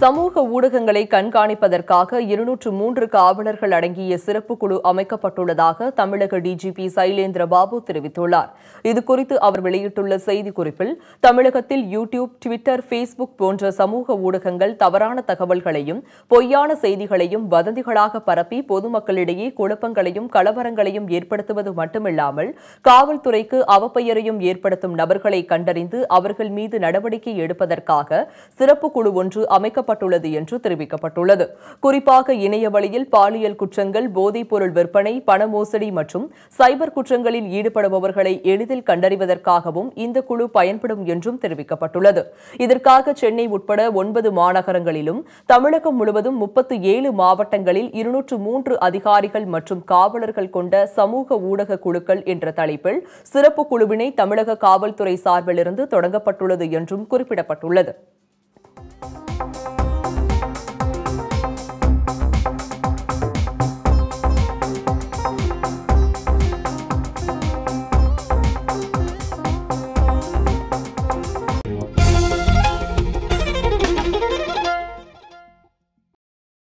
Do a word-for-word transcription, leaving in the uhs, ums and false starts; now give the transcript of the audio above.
சமூக ஊடகங்களை கண்காணிப்பதற்காக இருநூற்று மூன்று காவலர்கள் அடங்கிய சிறப்பு குழு அமைக்கப்பட்டுள்ளதாக தமிழக டிஜிபி சைலேந்திர பாபு தெரிவித்துள்ளார். இதுகுறித்து அவர் வெளியிட்டுள்ள செய்திக்குறிப்பில், தமிழகத்தில் யூ டியூப், ட்விட்டர், ஃபேஸ்புக் போன்ற சமூக ஊடகங்கள் தவறான தகவல்களையும் பொய்யான செய்திகளையும் வதந்திகளாக பரப்பி பொதுமக்களிடையே குழப்பங்களையும் கலவரங்களையும் ஏற்படுத்துவது மட்டுமில்லாமல் காவல்துறைக்கு அவப்பெயரையும் ஏற்படுத்தும் நபர்களை கண்டறிந்து அவர்கள் மீது நடவடிக்கை எடுப்பதற்காக சிறப்பு குழு ஒன்று அமைக்கப்பட்டுள்ளது என்று தெரிவிக்கப்பட்டுள்ளது. குறிப்பாக இணைய வழியில் பாலியல் குற்றங்கள், போதைப்பொருள் விற்பனை, பண மோசடி மற்றும் சைபர் குற்றங்களில் ஈடுபடுபவர்களை எளிதில் கண்டறிவதற்காகவும் இந்த குழு பயன்படும் என்றும் தெரிவிக்கப்பட்டுள்ளது. இதற்காக சென்னை உட்பட ஒன்பது மாநகரங்களிலும் தமிழகம் முழுவதும் முப்பத்தி ஏழு மாவட்டங்களில் இருநூற்று மூன்று அதிகாரிகள் மற்றும் காவலர்கள் கொண்ட சமூக ஊடக குழுக்கள் என்ற தலைப்பில் சிறப்பு குழுவினை தமிழக காவல்துறை சார்பிலிருந்து தொடங்கப்பட்டுள்ளது என்றும் குறிப்பிடப்பட்டுள்ளது.